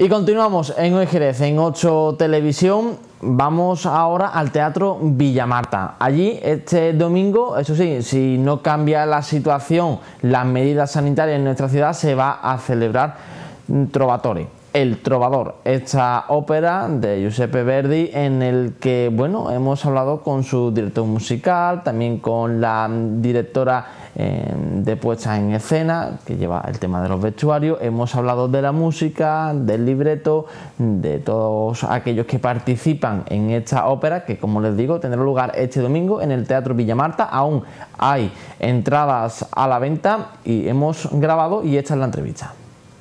Y continuamos en Hoy Jerez, en 8 Televisión. Vamos ahora al Teatro Villamarta. Allí este domingo, eso sí, si no cambia la situación, las medidas sanitarias en nuestra ciudad, se va a celebrar Trovatore. El Trovador, esta ópera de Giuseppe Verdi, en el que, bueno, hemos hablado con su director musical, también con la directora de puesta en escena, que lleva el tema de los vestuarios. Hemos hablado de la música, del libreto, de todos aquellos que participan en esta ópera, que, como les digo, tendrá lugar este domingo en el Teatro Villamarta. Aún hay entradas a la venta y hemos grabado, y esta es la entrevista.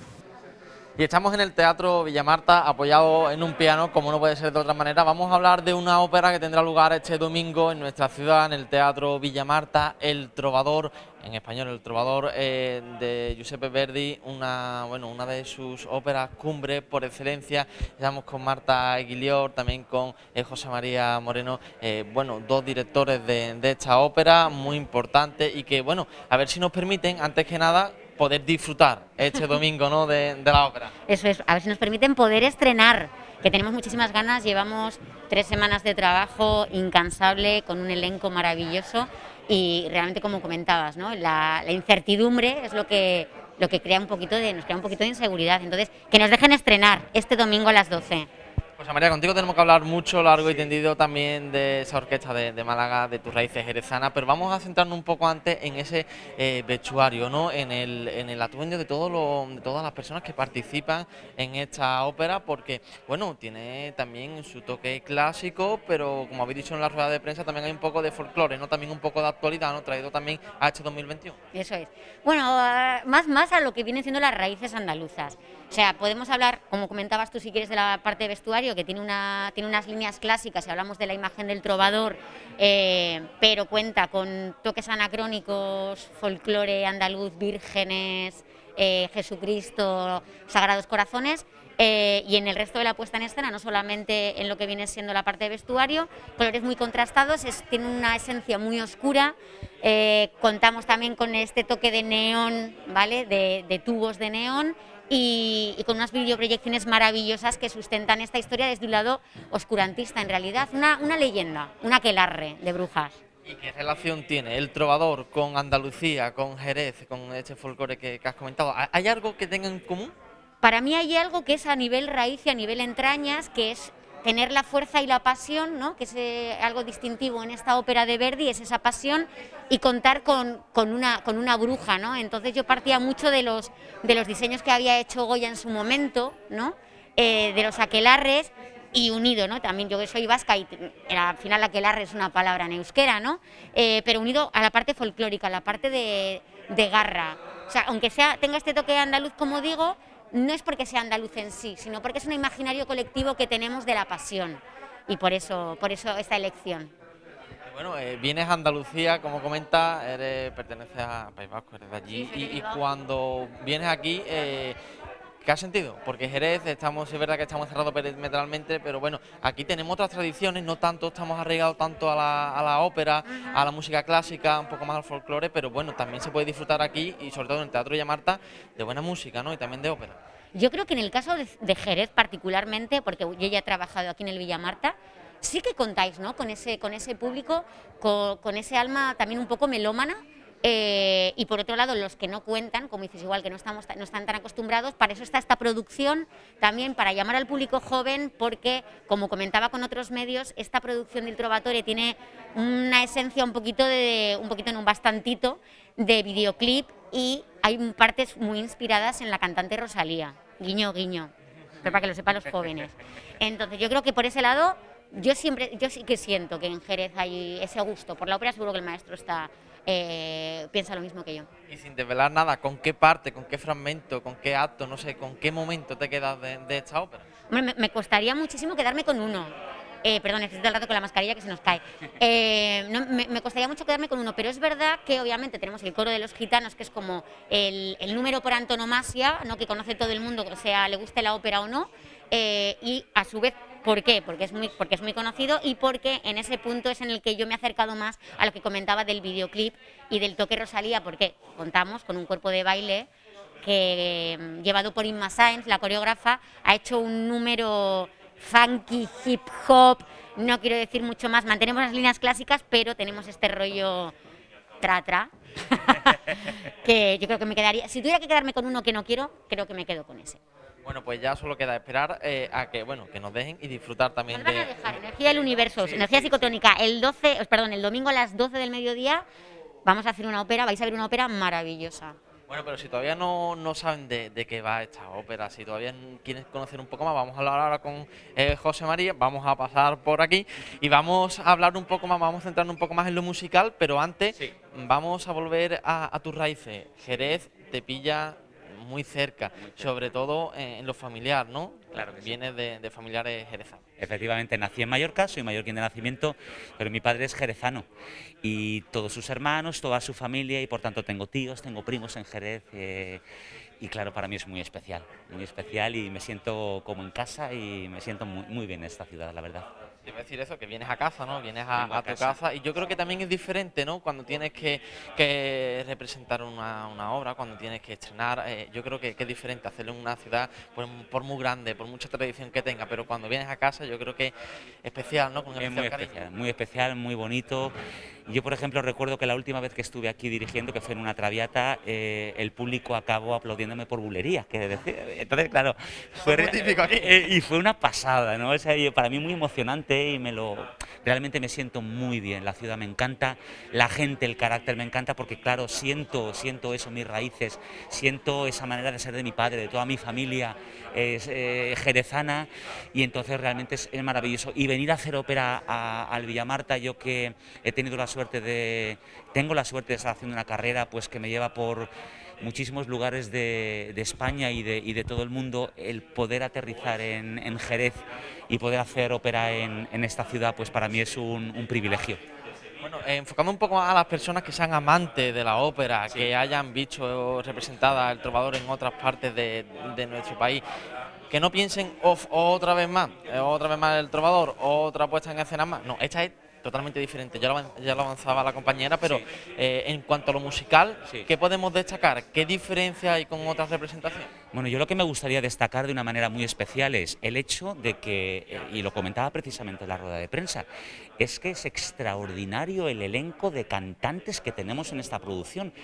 Y estamos en el Teatro Villamarta, apoyado en un piano, como no puede ser de otra manera. Vamos a hablar de una ópera que tendrá lugar este domingo en nuestra ciudad, en el Teatro Villamarta, El Trovador, en español, El Trovador, de Giuseppe Verdi, una de sus óperas cumbre por excelencia. Estamos con Marta Guilior, también con José María Moreno, dos directores de esta ópera muy importante, y que, bueno, a ver si nos permiten, antes que nada, poder disfrutar este domingo, ¿no?, de la ópera. Eso es, a ver si nos permiten poder estrenar, que tenemos muchísimas ganas. Llevamos 3 semanas de trabajo incansable, con un elenco maravilloso, y realmente, como comentabas, ¿no?, la incertidumbre es lo que nos crea un poquito de inseguridad. Entonces, que nos dejen estrenar este domingo a las 12. José María, contigo tenemos que hablar mucho, largo y tendido, también de esa orquesta de Málaga, de tus raíces jerezanas, pero vamos a centrarnos un poco antes en ese vestuario, ¿no?, en el atuendo de todas las personas que participan en esta ópera, porque, bueno, tiene también su toque clásico, pero, como habéis dicho en la rueda de prensa, también hay un poco de folclore, ¿no?, también un poco de actualidad, ¿no?, traído también a este 2021. Eso es. Bueno, más a lo que vienen siendo las raíces andaluzas. O sea, podemos hablar, como comentabas tú, si quieres, de la parte de vestuario, que tiene unas líneas clásicas, si hablamos de la imagen del trovador, pero cuenta con toques anacrónicos, folclore andaluz, vírgenes, Jesucristo, Sagrados Corazones, y en el resto de la puesta en escena, no solamente en lo que viene siendo la parte de vestuario, colores muy contrastados, tiene una esencia muy oscura. Contamos también con este toque de neón, ¿vale?, de tubos de neón, y con unas videoproyecciones maravillosas que sustentan esta historia desde un lado oscurantista, en realidad, una leyenda, un aquelarre de brujas. ¿Y qué relación tiene el trovador con Andalucía, con Jerez, con este folclore que has comentado? ¿Hay algo que tengan en común? Para mí hay algo que es a nivel raíz y a nivel entrañas, que es tener la fuerza y la pasión, ¿no?, que es algo distintivo en esta ópera de Verdi, es esa pasión, y contar con una bruja, ¿no? Entonces yo partía mucho de los diseños que había hecho Goya en su momento, ¿no?, de los aquelarres, y unido, ¿no?, también yo que soy vasca, y al final aquelarre es una palabra en euskera, ¿no?, pero unido a la parte folclórica, a la parte de garra. O sea, aunque tenga este toque andaluz, como digo, no es porque sea andaluz en sí, sino porque es un imaginario colectivo que tenemos de la pasión, y por eso esta elección. Bueno, vienes a Andalucía, como comentas, perteneces a País Vasco, eres de allí, y cuando vienes aquí, ¿qué has sentido? Porque Jerez, es verdad que estamos cerrados perimetralmente, pero bueno, aquí tenemos otras tradiciones, no tanto, estamos arraigados tanto a la ópera, a la música clásica, un poco más al folclore, pero bueno, también se puede disfrutar aquí, y sobre todo en el Teatro Villamarta, de buena música, ¿no?, y también de ópera. Yo creo que en el caso de Jerez particularmente, porque yo ya he trabajado aquí en el Villamarta, sí que contáis, ¿no?, con ese público, con ese alma también un poco melómana. Y por otro lado, los que no cuentan, como dices, igual que no están tan acostumbrados, para eso está esta producción también, para llamar al público joven, porque, como comentaba con otros medios, esta producción del Trovatore tiene una esencia un bastantito de videoclip, y hay partes muy inspiradas en la cantante Rosalía, guiño, guiño, pero para que lo sepan los jóvenes. Entonces yo creo que por ese lado, yo sí que siento que en Jerez hay ese gusto por la ópera. Seguro que el maestro piensa lo mismo que yo. Y sin desvelar nada, ¿con qué parte, con qué fragmento, con qué acto, no sé, con qué momento te quedas de esta ópera? Hombre, me costaría muchísimo quedarme con uno. Perdón, estoy todo el rato con la mascarilla, que se nos cae. Me costaría mucho quedarme con uno, pero es verdad que obviamente tenemos el coro de los gitanos, que es como el número por antonomasia, ¿no?, que conoce todo el mundo, o sea, le guste la ópera o no, y a su vez, ¿por qué? Porque es muy conocido, y porque en ese punto es en el que yo me he acercado más a lo que comentaba del videoclip y del toque Rosalía, porque contamos con un cuerpo de baile que llevado por Inma Sáenz, la coreógrafa, ha hecho un número funky, hip hop, no quiero decir mucho más, mantenemos las líneas clásicas, pero tenemos este rollo tra-tra, que yo creo que me quedaría, si tuviera que quedarme con uno que no quiero, creo que me quedo con ese. Bueno, pues ya solo queda esperar a que, bueno, que nos dejen y disfrutar también Nos van a dejar Energía del Universo, Energía Psicotónica, el domingo a las 12 del mediodía vamos a hacer una ópera, vais a ver una ópera maravillosa. Bueno, pero si todavía no saben de qué va esta ópera, si todavía quieren conocer un poco más, vamos a hablar ahora con José María, vamos a pasar por aquí y vamos a hablar un poco más, vamos a centrarnos un poco más en lo musical, pero antes vamos a volver a tus raíces. Jerez te pilla muy cerca, sobre todo en lo familiar, ¿no? Claro que sí. Vienes de familiares jerezanos. Efectivamente, nací en Mallorca, soy mallorquín de nacimiento, pero mi padre es jerezano y todos sus hermanos, toda su familia, y por tanto tengo tíos, tengo primos en Jerez, y claro, para mí es muy especial y me siento como en casa y me siento muy bien en esta ciudad, la verdad. Te iba a decir eso, que vienes a casa, ¿no? Vienes a tu casa y yo creo que también es diferente, ¿no? Cuando tienes que representar una obra, cuando tienes que estrenar, yo creo que es diferente hacerlo en una ciudad, por muy grande, por mucha tradición que tenga, pero cuando vienes a casa yo creo que es especial, ¿no? Con Es muy especial, muy bonito. Yo, por ejemplo, recuerdo que la última vez que estuve aquí dirigiendo, que fue en una Traviata, el público acabó aplaudiéndome por bulería, que decir. Entonces, claro, fue muy típico aquí. Y fue una pasada, ¿no? O sea, para mí muy emocionante y realmente me siento muy bien. La ciudad me encanta, la gente, el carácter me encanta, porque claro, siento eso, mis raíces, siento esa manera de ser de mi padre, de toda mi familia es jerezana, y entonces realmente es maravilloso. Y venir a hacer ópera al Villamarta, yo que tengo la suerte de estar haciendo una carrera pues que me lleva por muchísimos lugares de España y de todo el mundo, el poder aterrizar en Jerez y poder hacer ópera en esta ciudad, pues para mí es un privilegio. Bueno, enfocando un poco a las personas que sean amantes de la ópera, sí, que hayan visto representada el Trovador en otras partes de nuestro país, que no piensen otra vez más el Trovador, otra puesta en escena más. No, esta es totalmente diferente, ya lo avanzaba la compañera, pero sí, en cuanto a lo musical, sí, ¿qué podemos destacar? ¿Qué diferencia hay con otras representaciones? Bueno, yo lo que me gustaría destacar de una manera muy especial es el hecho de que, y lo comentaba precisamente en la rueda de prensa, es que es extraordinario el elenco de cantantes que tenemos en esta producción.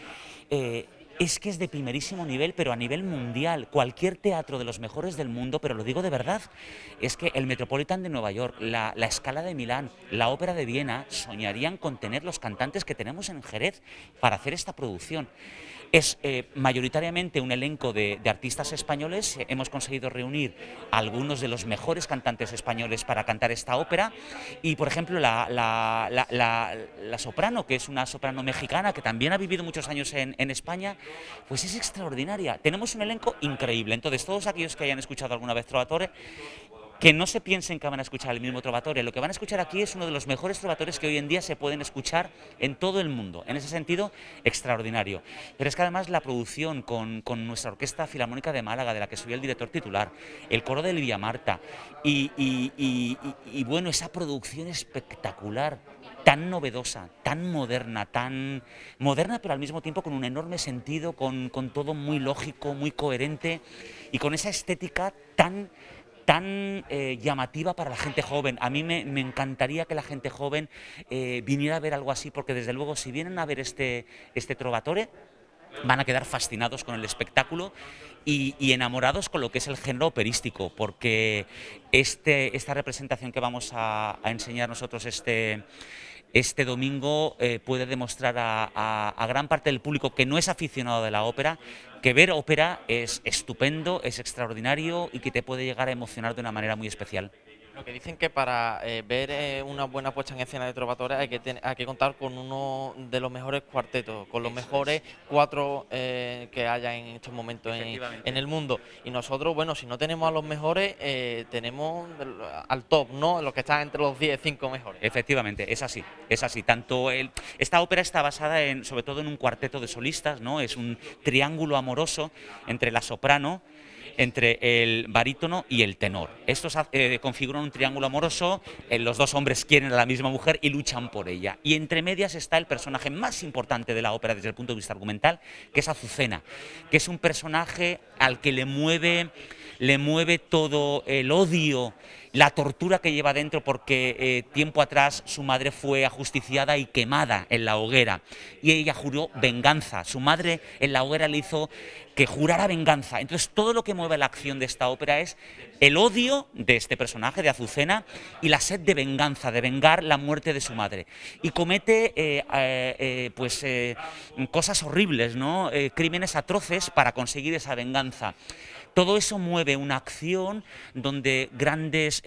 Es que es de primerísimo nivel, pero a nivel mundial. Cualquier teatro de los mejores del mundo, pero lo digo de verdad, es que el Metropolitan de Nueva York, la Scala de Milán, la Ópera de Viena, soñarían con tener los cantantes que tenemos en Jerez para hacer esta producción. Es mayoritariamente un elenco de artistas españoles. Hemos conseguido reunir a algunos de los mejores cantantes españoles para cantar esta ópera, y por ejemplo la soprano, que es una soprano mexicana que también ha vivido muchos años en España, pues es extraordinaria. Tenemos un elenco increíble. Entonces, todos aquellos que hayan escuchado alguna vez Trovatore, que no se piensen que van a escuchar el mismo Trovatore. Lo que van a escuchar aquí es uno de los mejores trovatores que hoy en día se pueden escuchar en todo el mundo. En ese sentido, extraordinario. Pero es que además la producción con nuestra Orquesta Filarmónica de Málaga, de la que soy el director titular, el coro del Villamarta, y bueno, esa producción espectacular, tan novedosa, tan moderna pero al mismo tiempo con un enorme sentido, con todo muy lógico, muy coherente, y con esa estética tan llamativa para la gente joven. A mí me encantaría que la gente joven viniera a ver algo así, porque desde luego si vienen a ver este Trovatore van a quedar fascinados con el espectáculo y enamorados con lo que es el género operístico, porque esta representación que vamos a enseñar nosotros este domingo puede demostrar a gran parte del público que no es aficionado de la ópera que ver ópera es estupendo, es extraordinario y que te puede llegar a emocionar de una manera muy especial. Lo que dicen que para ver una buena puesta en escena de Trovatore hay que contar con uno de los mejores cuartetos, con los mejores cuatro que haya en estos momentos en el mundo. Y nosotros, bueno, si no tenemos a los mejores, tenemos al top, ¿no? Los que están entre los 5 mejores. Efectivamente, es así, es así. Esta ópera está basada sobre todo en un cuarteto de solistas, ¿no? Es un triángulo amoroso entre la soprano, entre el barítono y el tenor. Estos configuran un triángulo amoroso, los dos hombres quieren a la misma mujer y luchan por ella. Y entre medias está el personaje más importante de la ópera desde el punto de vista argumental, que es Azucena, que es un personaje al que le mueve todo el odio, la tortura que lleva dentro porque tiempo atrás su madre fue ajusticiada y quemada en la hoguera y ella juró venganza. Su madre en la hoguera le hizo que jurara venganza. Entonces todo lo que mueve la acción de esta ópera es el odio de este personaje, de Azucena, y la sed de venganza, de vengar la muerte de su madre. Y comete cosas horribles, ¿no? Crímenes atroces para conseguir esa venganza. Todo eso mueve una acción donde grandes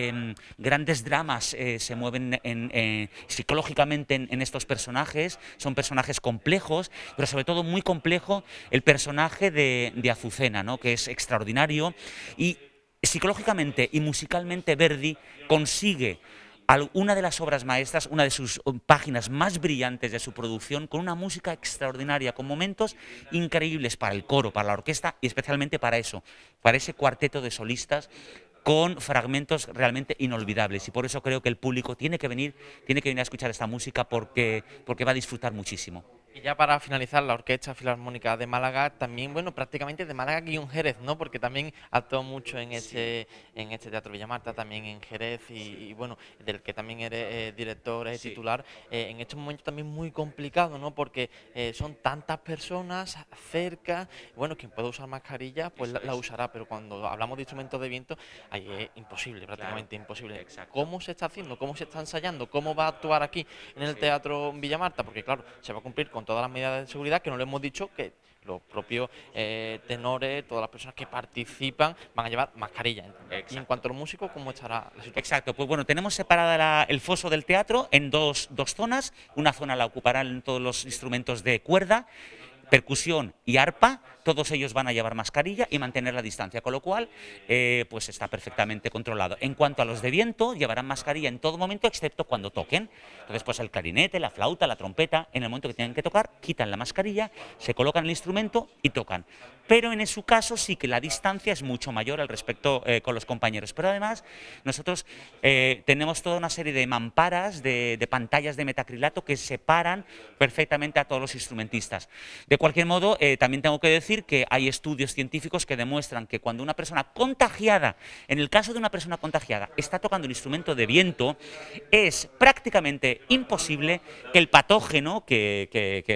dramas se mueven psicológicamente en estos personajes. Son personajes complejos, pero sobre todo muy complejo el personaje de Azucena, ¿no? Que es extraordinario. Y psicológicamente y musicalmente Verdi consigue una de las obras maestras, una de sus páginas más brillantes de su producción, con una música extraordinaria, con momentos increíbles para el coro, para la orquesta y especialmente para eso, para ese cuarteto de solistas con fragmentos realmente inolvidables. Y por eso creo que el público tiene que venir a escuchar esta música porque va a disfrutar muchísimo. Y ya para finalizar, la Orquesta Filarmónica de Málaga, también, bueno, prácticamente de Málaga-Jerez, ¿no? Porque también actuó mucho en este Teatro Villamarta, también en Jerez, y bueno, del que también eres director, eres titular. En estos momentos también muy complicado, ¿no? Porque son tantas personas cerca, bueno, quien puede usar mascarilla, pues la usará, pero cuando hablamos de instrumentos de viento, ahí es imposible, prácticamente imposible. Exacto. ¿Cómo se está haciendo? ¿Cómo se está ensayando? ¿Cómo va a actuar aquí en el Teatro Villamarta? Porque claro, se va a cumplir con todas las medidas de seguridad que no le hemos dicho, que los propios tenores, todas las personas que participan van a llevar mascarilla. Exacto. Y en cuanto a los músicos, ¿cómo estará la situación? Exacto, pues bueno, tenemos separada el foso del teatro en dos zonas. Una zona la ocuparán todos los instrumentos de cuerda, percusión y arpa. Todos ellos van a llevar mascarilla y mantener la distancia, con lo cual pues está perfectamente controlado. En cuanto a los de viento, llevarán mascarilla en todo momento, excepto cuando toquen. Entonces, pues el clarinete, la flauta, la trompeta, en el momento que tienen que tocar, quitan la mascarilla, se colocan el instrumento y tocan. Pero en su caso sí que la distancia es mucho mayor al respecto con los compañeros. Pero además nosotros tenemos toda una serie de mamparas, de pantallas de metacrilato que separan perfectamente a todos los instrumentistas. De cualquier modo, también tengo que decir que hay estudios científicos que demuestran que cuando una persona contagiada, en el caso de una persona contagiada, está tocando un instrumento de viento, es prácticamente imposible que el patógeno, que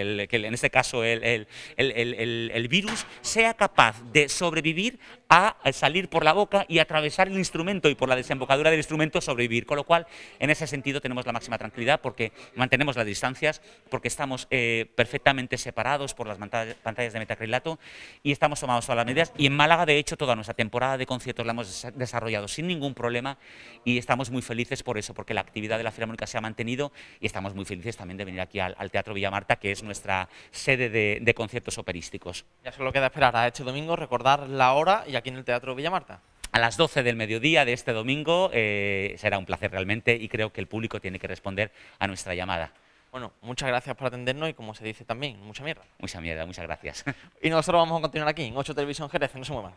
en este caso el virus, sea capaz de sobrevivir a salir por la boca y atravesar el instrumento y por la desembocadura del instrumento sobrevivir. Con lo cual, en ese sentido tenemos la máxima tranquilidad porque mantenemos las distancias, porque estamos perfectamente separados por las pantallas de metacrilato y estamos tomados todas las medidas. Y en Málaga, de hecho, toda nuestra temporada de conciertos la hemos desarrollado sin ningún problema y estamos muy felices por eso, porque la actividad de la Filarmónica se ha mantenido y estamos muy felices también de venir aquí al Teatro Villamarta, que es nuestra sede de conciertos operísticos. Ya solo queda esperar a este domingo, recordar la hora y aquí en el Teatro Villamarta. A las 12 del mediodía de este domingo será un placer realmente y creo que el público tiene que responder a nuestra llamada. Bueno, muchas gracias por atendernos y, como se dice también, mucha mierda. Mucha mierda, muchas gracias. Y nosotros vamos a continuar aquí en 8 Televisión Jerez, no se muevan.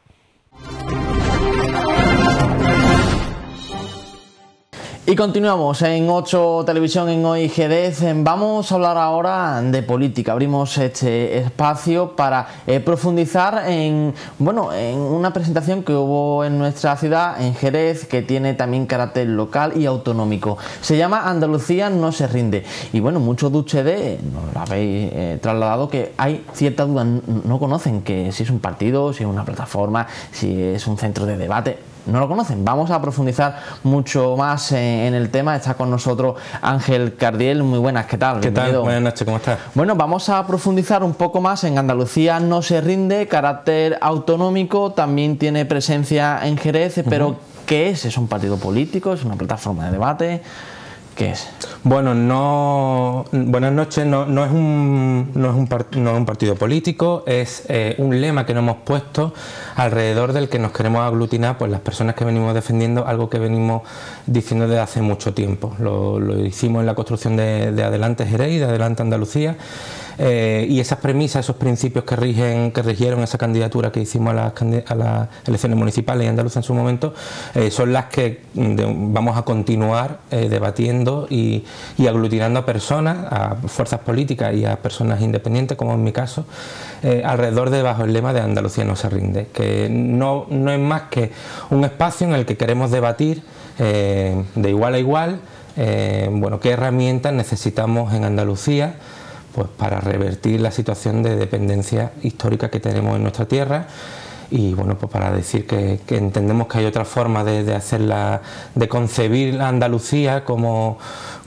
Y continuamos en 8 Televisión en Hoy Jerez. Vamos a hablar ahora de política. Abrimos este espacio para profundizar en una presentación que hubo en nuestra ciudad, en Jerez, que tiene también carácter local y autonómico. Se llama Andalucía no se rinde. Y bueno, muchos de ustedes nos lo habéis trasladado, que hay cierta duda, no conocen que si es un partido, si es una plataforma, si es un centro de debate. No lo conocen. Vamos a profundizar mucho más en el tema. Está con nosotros Ángel Cardiel. Muy buenas, ¿qué tal? ¿Qué tal? Buenas noches, ¿cómo estás? Bueno, vamos a profundizar un poco más en Andalucía no se rinde, carácter autonómico, también tiene presencia en Jerez, pero ¿qué es? ¿Es un partido político? ¿Es una plataforma de debate? ¿Qué es? Bueno, buenas noches. No es un partido político, es un lema que nos hemos puesto alrededor del que nos queremos aglutinar, pues las personas que venimos defendiendo algo que venimos diciendo desde hace mucho tiempo. Lo hicimos en la construcción de Adelante Jerez y de Adelante Andalucía. y esas premisas, esos principios que rigieron esa candidatura que hicimos a las elecciones municipales y andaluzas en su momento, son las que vamos a continuar debatiendo y aglutinando a personas, a fuerzas políticas y a personas independientes, como en mi caso, alrededor bajo el lema de Andalucía no se rinde, que no es más que un espacio en el que queremos debatir de igual a igual, bueno, qué herramientas necesitamos en Andalucía pues para revertir la situación de dependencia histórica que tenemos en nuestra tierra, y bueno, pues para decir que entendemos que hay otra forma de concebir la Andalucía como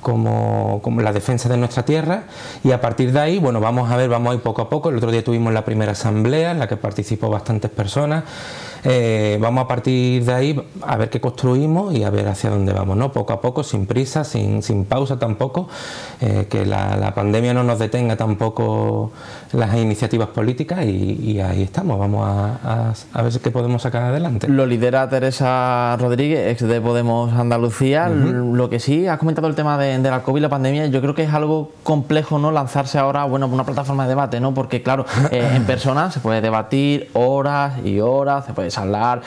la defensa de nuestra tierra, y a partir de ahí, bueno, vamos a ir poco a poco. El otro día tuvimos la primera asamblea en la que participó bastantes personas. Vamos a partir de ahí a ver qué construimos y a ver hacia dónde vamos, ¿no? Poco a poco, sin prisa, sin pausa tampoco, que la pandemia no nos detenga tampoco las iniciativas políticas, y ahí estamos, vamos a ver qué podemos sacar adelante. Lo lidera Teresa Rodríguez, ex de Podemos Andalucía. Lo que sí, has comentado el tema de la COVID y la pandemia. Yo creo que es algo complejo, ¿no?, lanzarse ahora, bueno, una plataforma de debate, ¿no? Porque claro, en persona se puede debatir horas y horas, se puede hablar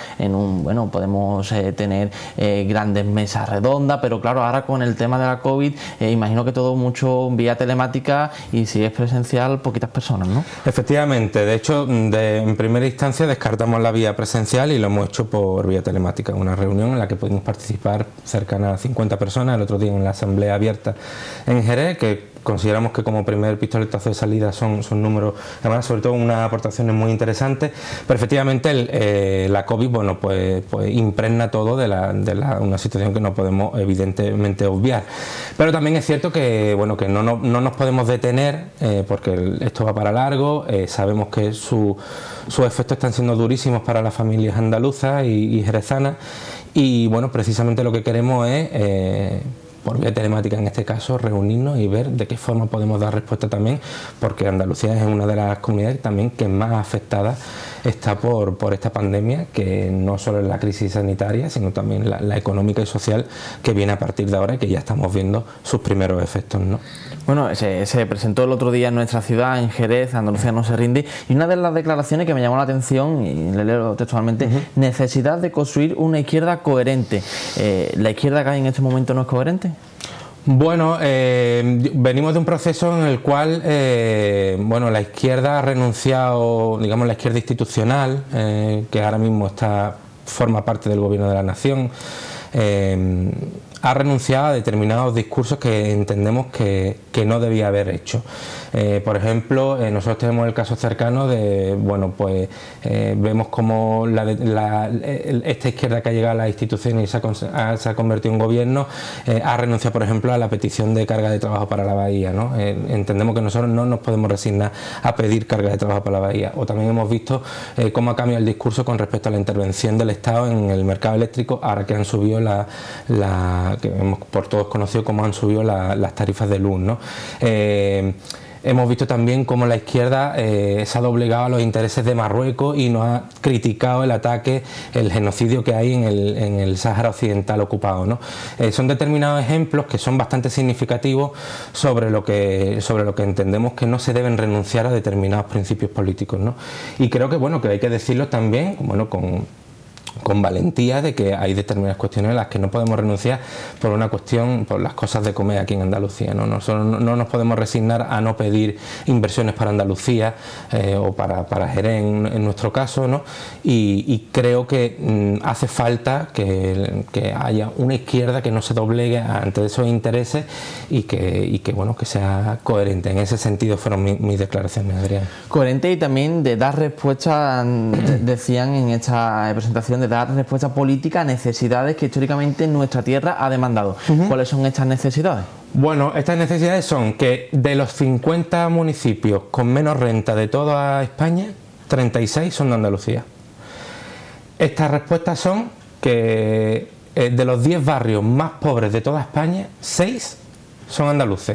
podemos tener grandes mesas redondas, pero claro, ahora con el tema de la COVID, imagino que todo mucho vía telemática, y si es presencial, poquitas personas, ¿no? Efectivamente, de hecho, en primera instancia descartamos la vía presencial y lo hemos hecho por vía telemática, una reunión en la que pudimos participar cercana a 50 personas, el otro día en la asamblea abierta en Jerez, que consideramos que como primer pistoletazo de salida son números, además, sobre todo unas aportaciones muy interesantes, pero efectivamente la COVID, bueno, pues impregna todo de una situación que no podemos evidentemente obviar, pero también es cierto que, bueno, que no nos podemos detener, porque esto va para largo. Sabemos que sus efectos están siendo durísimos para las familias andaluzas y jerezanas, y bueno, precisamente lo que queremos es por vía telemática en este caso, reunirnos y ver de qué forma podemos dar respuesta también, porque Andalucía es una de las comunidades también que más afectada está por esta pandemia, que no solo es la crisis sanitaria, sino también la económica y social que viene a partir de ahora, y que ya estamos viendo sus primeros efectos, ¿no? Bueno, se presentó el otro día en nuestra ciudad, en Jerez, Andalucía no se rinde, y una de las declaraciones que me llamó la atención, y le leo textualmente, necesidad de construir una izquierda coherente. ¿La izquierda que hay en este momento no es coherente? Bueno, venimos de un proceso en el cual bueno, la izquierda ha renunciado, digamos, la izquierda institucional, que ahora mismo forma parte del gobierno de la nación, ha renunciado a determinados discursos que entendemos que no debía haber hecho. Por ejemplo, nosotros tenemos el caso cercano de, bueno, pues vemos como esta izquierda que ha llegado a las instituciones y se ha convertido en gobierno, ha renunciado, por ejemplo, a la petición de carga de trabajo para la bahía, ¿no? Entendemos que nosotros no nos podemos resignar a pedir carga de trabajo para la bahía. O también hemos visto cómo ha cambiado el discurso con respecto a la intervención del Estado en el mercado eléctrico, ahora que han subido que hemos por todos conocido cómo han subido las tarifas de luz, ¿no? Hemos visto también cómo la izquierda se ha doblegado a los intereses de Marruecos y nos ha criticado el ataque, el genocidio que hay en el Sáhara Occidental ocupado, ¿no? Son determinados ejemplos que son bastante significativos sobre lo que entendemos que no se deben renunciar a determinados principios políticos, ¿no? Y creo que, bueno, que hay que decirlo también, bueno, con valentía, de que hay determinadas cuestiones a las que no podemos renunciar por una cuestión, por las cosas de comer aquí en Andalucía, ¿no? No nos podemos resignar a no pedir inversiones para Andalucía o para Jerez en nuestro caso, ¿no? Y creo que hace falta que haya una izquierda que no se doblegue ante esos intereses y que bueno, que sea coherente. En ese sentido fueron mis declaraciones, Adrián. Coherente, y también de dar respuesta, decían en esta presentación, de dar respuesta política a necesidades que históricamente nuestra tierra ha demandado. ¿Cuáles son estas necesidades? Bueno, estas necesidades son que de los 50 municipios con menos renta de toda España, 36 son de Andalucía. Estas respuestas son que de los 10 barrios más pobres de toda España, 6 son andaluces.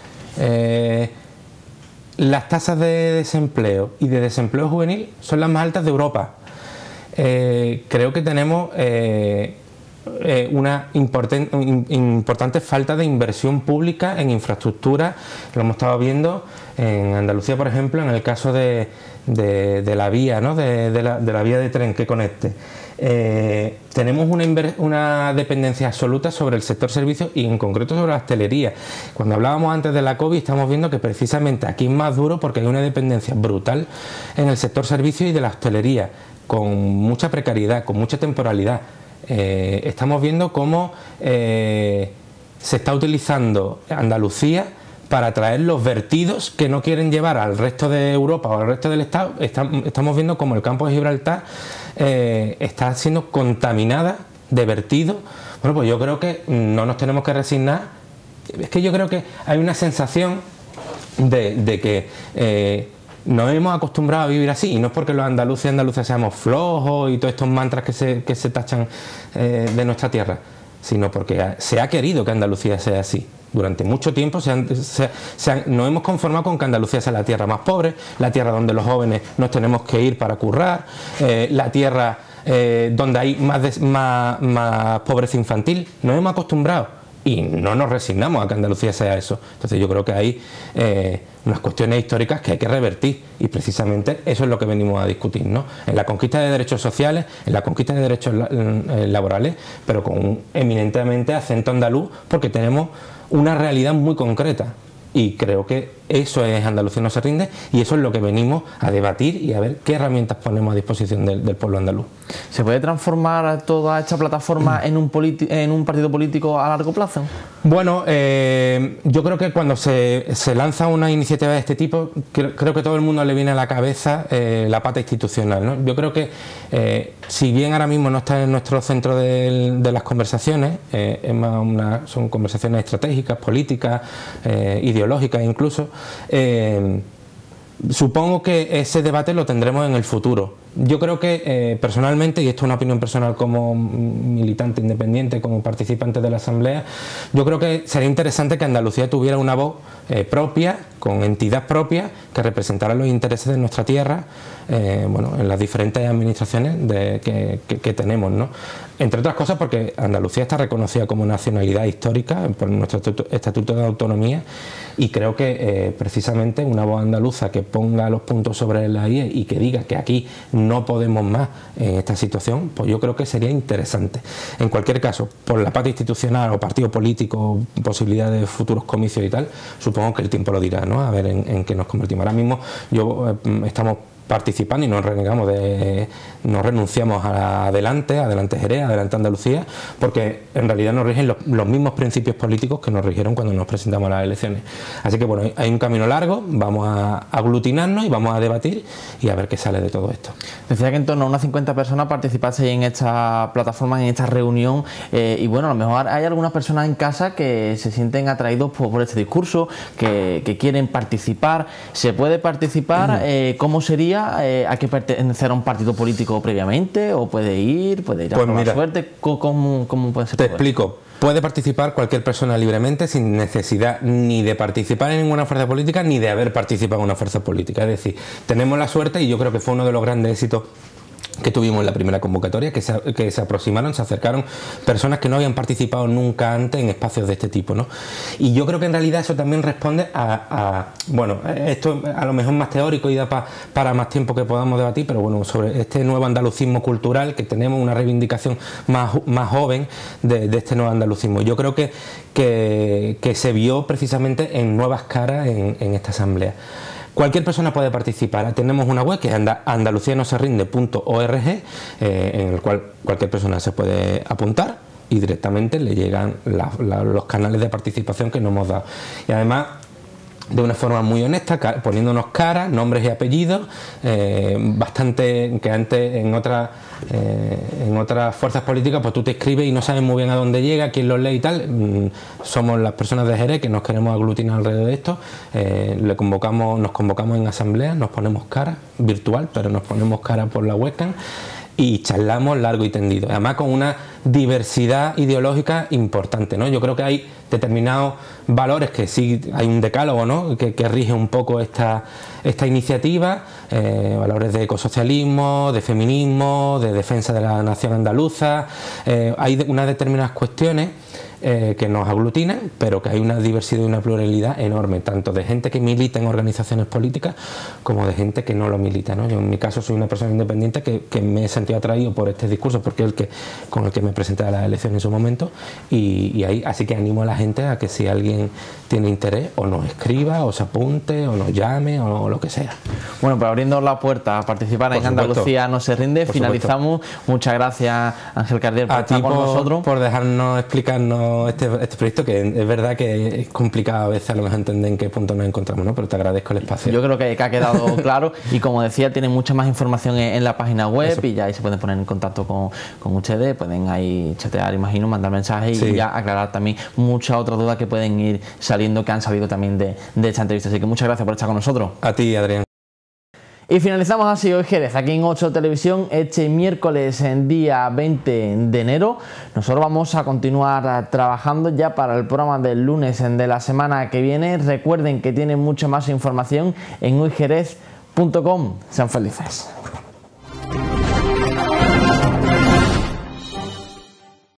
Las tasas de desempleo y de desempleo juvenil son las más altas de Europa. Creo que tenemos una importante falta de inversión pública en infraestructura. Lo hemos estado viendo en Andalucía, por ejemplo, en el caso de la vía, ¿no? de la vía de tren que conecte. Tenemos una dependencia absoluta sobre el sector servicios y en concreto sobre la hostelería. Cuando hablábamos antes de la COVID, estamos viendo que precisamente aquí es más duro porque hay una dependencia brutal en el sector servicios y de la hostelería, con mucha precariedad, con mucha temporalidad. Estamos viendo cómo se está utilizando Andalucía para traer los vertidos que no quieren llevar al resto de Europa o al resto del Estado. Estamos viendo cómo el campo de Gibraltar está siendo contaminada de vertidos. Bueno, pues yo creo que no nos tenemos que resignar. Es que yo creo que hay una sensación de que nos hemos acostumbrado a vivir así, y no es porque los andaluces y andaluzas seamos flojos y todos estos mantras que se tachan de nuestra tierra, sino porque se ha querido que Andalucía sea así. Durante mucho tiempo nos hemos conformado con que Andalucía sea la tierra más pobre, la tierra donde los jóvenes nos tenemos que ir para currar, la tierra donde hay más pobreza infantil. Nos hemos acostumbrado y no nos resignamos a que Andalucía sea eso. Entonces yo creo que hay unas cuestiones históricas que hay que revertir, y precisamente eso es lo que venimos a discutir, ¿no? En la conquista de derechos sociales, en la conquista de derechos laborales, pero con un eminentemente acento andaluz, porque tenemos una realidad muy concreta. Y creo que eso es Andalucía no se rinde, y eso es lo que venimos a debatir y a ver qué herramientas ponemos a disposición del pueblo andaluz. ¿Se puede transformar toda esta plataforma en un partido político a largo plazo? Bueno, yo creo que cuando se lanza una iniciativa de este tipo, creo que todo el mundo le viene a la cabeza la pata institucional, ¿no? Yo creo que si bien ahora mismo no está en nuestro centro de las conversaciones, es más son conversaciones estratégicas, políticas, ideológicas incluso, supongo que ese debate lo tendremos en el futuro. Yo creo que personalmente, y esto es una opinión personal como militante independiente, como participante de la Asamblea, yo creo que sería interesante que Andalucía tuviera una voz propia, con entidad propia, que representara los intereses de nuestra tierra, bueno, en las diferentes administraciones que tenemos, ¿no? Entre otras cosas porque Andalucía está reconocida como nacionalidad histórica por nuestro Estatuto de Autonomía, y creo que precisamente una voz andaluza que ponga los puntos sobre la I y que diga que aquí no podemos más en esta situación, pues yo creo que sería interesante. En cualquier caso, por la parte institucional o partido político, posibilidad de futuros comicios y tal, supongo que el tiempo lo dirá, ¿no? A ver en qué nos convertimos. Ahora mismo estamos participando y no renunciamos a Adelante Jerez, Adelante Andalucía, porque en realidad nos rigen los mismos principios políticos que nos rigieron cuando nos presentamos a las elecciones. Así que bueno, hay un camino largo, vamos a aglutinarnos y vamos a debatir y a ver qué sale de todo esto. Decía que en torno a unas 50 personas participaseis en esta plataforma, en esta reunión, y bueno, a lo mejor hay algunas personas en casa que se sienten atraídos por este discurso, que quieren participar. ¿Se puede participar? ¿Cómo sería? ¿Hay que pertenecer a un partido político previamente? ¿O puede ir a probar suerte? ¿Cómo puede ser? Te explico. Puede participar cualquier persona libremente, sin necesidad ni de participar en ninguna fuerza política ni de haber participado en una fuerza política. Es decir, tenemos la suerte, y yo creo que fue uno de los grandes éxitos que tuvimos en la primera convocatoria, que se aproximaron, se acercaron personas que no habían participado nunca antes en espacios de este tipo, ¿no? Y yo creo que en realidad eso también responde bueno, esto a lo mejor más teórico y da para más tiempo que podamos debatir, pero bueno, sobre este nuevo andalucismo cultural, que tenemos una reivindicación más joven de este nuevo andalucismo. Yo creo que se vio precisamente en nuevas caras en esta asamblea. Cualquier persona puede participar. Tenemos una web que es andalucianoserrinde.org, en el cual cualquier persona se puede apuntar y directamente le llegan los canales de participación que nos hemos dado. Y además, de una forma muy honesta, poniéndonos caras, nombres y apellidos, bastante que antes en otras fuerzas políticas pues tú te escribes y no sabes muy bien a dónde llega, quién lo lee y tal. Somos las personas de Jerez que nos queremos aglutinar alrededor de esto, nos convocamos en asamblea, nos ponemos cara virtual, pero nos ponemos cara por la webcam. y charlamos largo y tendido, además con una diversidad ideológica importante, ¿no? Yo creo que hay determinados valores que sí hay un decálogo, ¿no? que rige un poco esta iniciativa, valores de ecosocialismo, de feminismo, de defensa de la nación andaluza. Hay unas determinadas cuestiones que nos aglutinan, pero que hay una diversidad y una pluralidad enorme, tanto de gente que milita en organizaciones políticas como de gente que no lo milita, ¿no? Yo en mi caso soy una persona independiente que me he sentido atraído por este discurso, porque es con el que me presenté a las elecciones en su momento, y ahí, así que animo a la gente a que si alguien tiene interés, o nos escriba, o se apunte, o nos llame, o lo que sea. Bueno, pues abriendo la puerta a participar en Andalucía no se rinde, finalizamos. Muchas gracias, Ángel Cardiel, por estar con nosotros. Por dejarnos explicarnos este proyecto, que es verdad que es complicado a veces a lo mejor entender en qué punto nos encontramos, ¿no? Pero te agradezco el espacio. Yo creo que ha quedado claro, y como decía, tiene mucha más información en la página web. Eso. Y ya ahí se pueden poner en contacto con ustedes, pueden ahí chatear, imagino, mandar mensajes, sí, y ya aclarar también muchas otras dudas que pueden ir saliendo, que han salido también de esta entrevista. Así que muchas gracias por estar con nosotros. A ti, Adrián. Y finalizamos así hoy Jerez, aquí en 8 Televisión, este miércoles en día 20 de enero. Nosotros vamos a continuar trabajando ya para el programa del lunes de la semana que viene. Recuerden que tienen mucha más información en hoyjerez.com. Sean felices.